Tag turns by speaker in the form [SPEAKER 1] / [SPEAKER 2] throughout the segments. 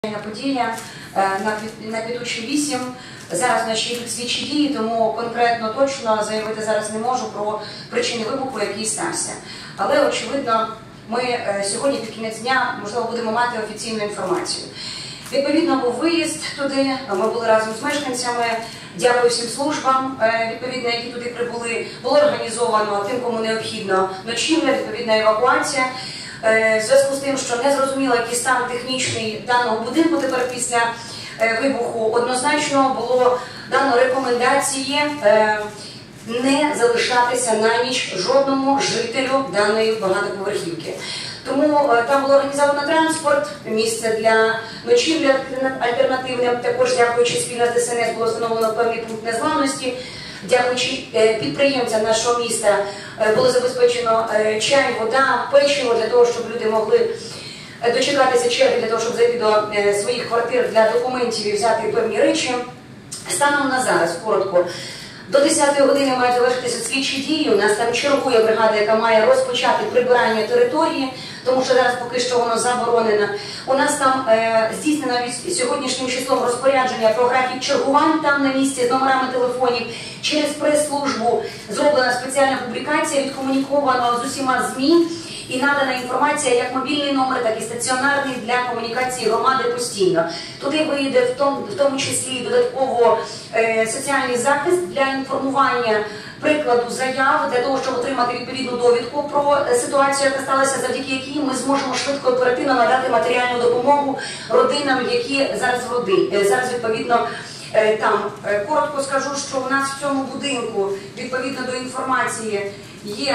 [SPEAKER 1] Подія на Квітучій 8. Зараз наші йдуть слідчі дії, тому конкретно точно заявити зараз не можу про причини вибуху, який стався. Але, очевидно, ми сьогодні під кінець дня, можливо, будемо мати офіційну інформацію. Відповідно, був виїзд туди, ми були разом з мешканцями. Дякую всім службам, відповідно, які туди прибули. Було організовано тим, кому необхідно ночівля, відповідна евакуація. В зв'язку з тим, що не зрозуміло, який стан технічний даного будинку тепер після вибуху, однозначно було дано рекомендації не залишатися на ніч жодному жителю даної багатоповерхівки. Тому там було організовано транспорт, місце для ночівлі альтернативне, також дякуючи спільно з ДСНС було встановлено певний пункт незламності. Дякуючи підприємцям нашого міста було забезпечено чай, вода, печиво для того, щоб люди могли дочекатися черги для того, щоб зайти до своїх квартир для документів і взяти певні речі. Станом на зараз, коротко, до 10-ї години мають завершитися слідчі дії. У нас там чергує бригада, яка має розпочати прибирання території, тому що зараз поки що воно заборонено. У нас там здійснено сьогоднішнім числом розпорядження про графік чергувань там на місці з номерами телефонів. Через прес-службу зроблена спеціальна публікація, відкомуніковано з усіма ЗМІ і надана інформація як мобільний номер, так і стаціонарний для комунікації громади постійно. Туди вийде в тому числі додатково соціальний захист для інформування прикладу заяв, для того, щоб отримати відповідну довідку про ситуацію, яка сталася, завдяки якій ми зможемо швидко і оперативно надати матеріальну допомогу родинам, які зараз відповідно там. Коротко скажу, що у нас в цьому будинку, відповідно до інформації, є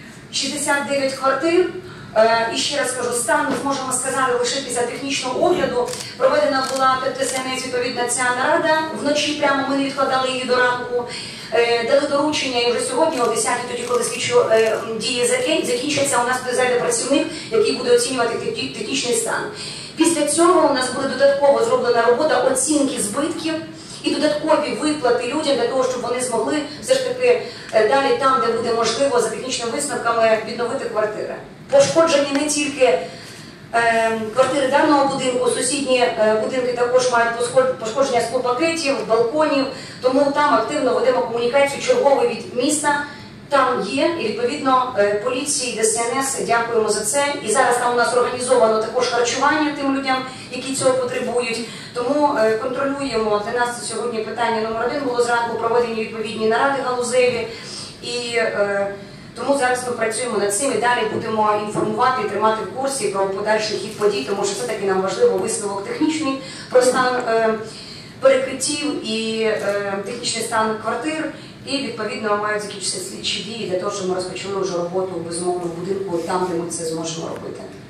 [SPEAKER 1] 69 квартир. І ще раз кажу, стан ми зможемо сказати лише після технічного огляду. Проведена була ТСНС відповідна ця нарада. Вночі прямо ми не відкладали її до ранку. Дали доручення і вже сьогодні о 10-й, тоді коли слідчі дії закінчаться, у нас зайде працівник, який буде оцінювати технічний стан. Після цього у нас буде додатково зроблена робота оцінки збитків і додаткові виплати людям для того, щоб вони змогли все ж таки далі там, де буде можливо, за технічними висновками відновити квартири. Пошкоджені не тільки квартири даного будинку, сусідні будинки також мають пошкодження склопакетів, балконів, тому там активно ведемо комунікацію черговий від міста. Там є, і відповідно поліції, ДСНС, дякуємо за це. І зараз там у нас організовано також харчування тим людям, які цього потребують. Тому контролюємо. Для нас сьогодні питання номер 1 було зранку проведені відповідні наради галузеві. І тому зараз ми працюємо над цим і далі будемо інформувати і тримати в курсі про подальший хід подій, тому що все-таки нам важливо висновок технічний про стан перекриттів і технічний стан квартир. І, відповідно, мають закінчитися слідчі дії для того, щоб ми розпочали вже роботу, безумовно, в будинку, там, де ми це зможемо робити.